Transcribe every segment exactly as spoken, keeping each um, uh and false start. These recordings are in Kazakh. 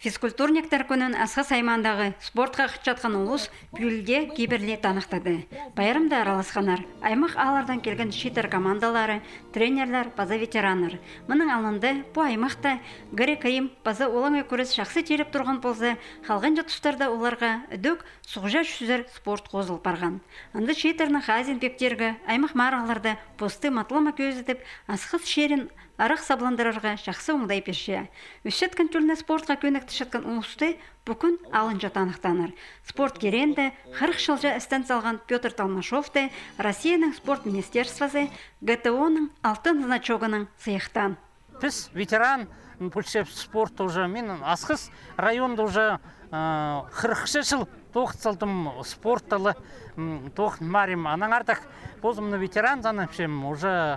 Физкультурниктер күнін Асқыс аймандағы спортқа жатқан улус бүлде киберле танықтады. Байырымда араласқанар, аймақ алардан келген шитер командалары, тренерлер, база ветераныр. Мұның алынды, бұ аймақта грек-рим база олаңай көріс шақсы теріп тұрған болсы, қалған жатыстарда оларға үдік сұғжа жүзір спорт қозыл барған. Анды шитерні хазин бектергі аймақ мараларды посты матлама көзітіп, Асқыс шерін арық сабландырарға жақсы оңдай перше. Үшет контрольны спортқа көнікті шатқан ұлысты бүкін алынжа танықтаныр. Спорт керенді қырық жылжа істен салған Петр Талмашовты Россияның спорт министерствосы Г Т О-ның алтын значогының сыйықтан. Біз ветеран пульсеп спорт уже, мен Асқыс районда уже қырық жыл тоқыт салдым спортталы тоқыт марим. Анаң артақ бозымны ветеран занапшем уже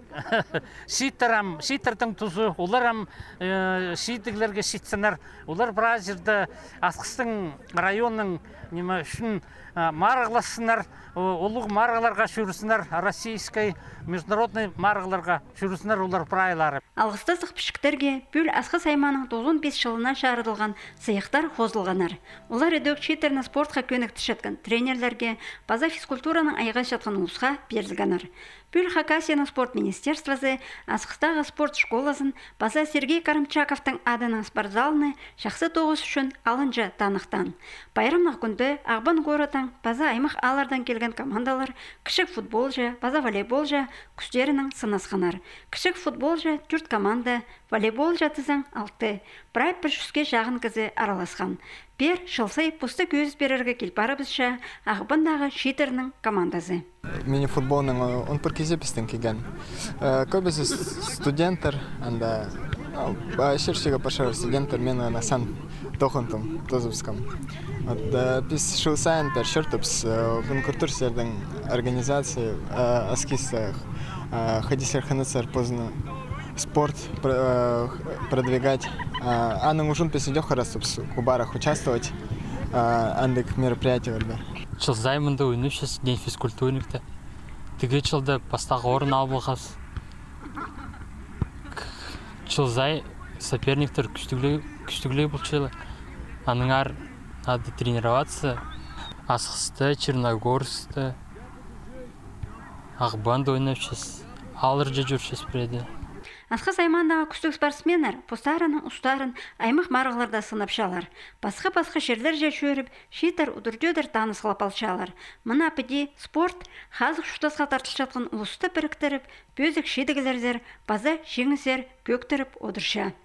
Шиттерам, шиттердің тұзы, оларам шиттіглерге шитсінер, олар біраз жерді Асқыстың районның неме үшін марғыласынар, олық марғыларға жүрісінер, российской, международный марғыларға жүрісінер, олар прайлары. Алғыстыздық пішіктерге бүл Асқыс айманың тоғыз бес жылына шарыдылған сыйықтар қозылғанар. Олар едік шиттерні спортқа көнікті шатқан тренерлерге, база физкультураның айға шатқан ұлысқа берілгенар. Бүл Хакасияның спорт министерствосы Асқыстағы спорт школасын база Сергей Карамчаковтың адының спортзалыны шақсы тоғыз үшін алынжа танықтан. Байрымнақ күнді Ағбан ғоратан база аймақ алардан келген командалар кішік футболжа, база волейболжа күстерінің сынасқанар. Кішік футболжа түрт команда, волейболжа тізің алты, прайп бір жүзге жағын кізі араласқан. Пер шылсай пусты көз берерге келпары бізші Ағбандағы шитерінің командасы. Мини-футболның он піркезе біздің кеген. Көбісі студенттер, анда шершіға пашар студенттер, мен насан тоқынтым, тозыпскам. Біз шылсайын пер шыртыпс, күн-күртірсердің организации аскисты ходисер ханысар поздно спорт продвигать. Аның ұжын песідех харасыпс кубарах участвовать, андық мероприятия бар. Жылзаймында ойнышыз ден физкультурникті. Тіге жылда бастағы орын албылғас. Жылзай соперниктер күштігілі бұлшылы. Аныңар ады тренироваться. Асқысты, Черногорсты, Ағбанды ойнышыз. Алыр жа жүршіз біреді. Асқыс аймандағы күштік спортсменер постарының ұстарын аймақ марғыларда сынапшалар. Басқа-басқа жерлер жа шөріп, шитер ұдырдедір танысылап алшалар. Мұна піде спорт қазық шутасқа тартыл жатқан ұлысты біріктіріп, бөзік шедігілердер, база жеңізер көктіріп одырша.